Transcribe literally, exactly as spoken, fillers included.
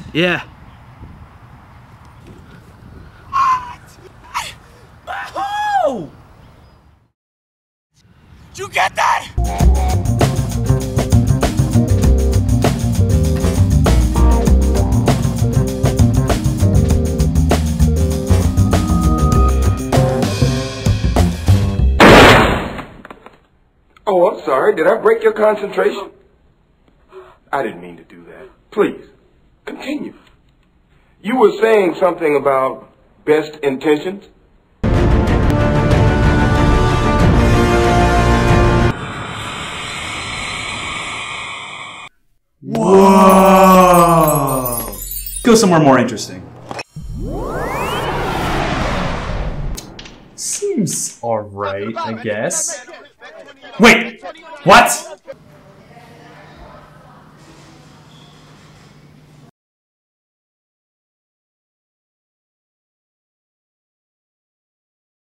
Yeah. Oh! Did you get that? Oh, I'm sorry. Did I break your concentration? I didn't mean to do that. Please, continue. You were saying something about best intentions? Whoa! Go somewhere more interesting. Seems alright, I guess. Wait! What?